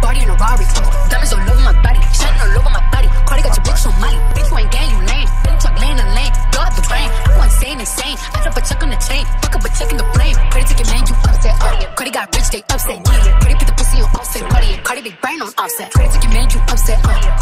Cardi in a Rari. Diamonds all over my body, shining all over my body. Cardi got your bitch on Molly. Bitch, you ain't gang, you lame. Bitch, talk lane to lane. Blow up the brain. I go insane. I drop a check on the chain. Fuck up a check in the flame. Cardi take it, man, you upset. Cardi got rich, they upset. Cardi put the pussy on offset. Cardi big brain on offset. Cardi take it, man, you upset.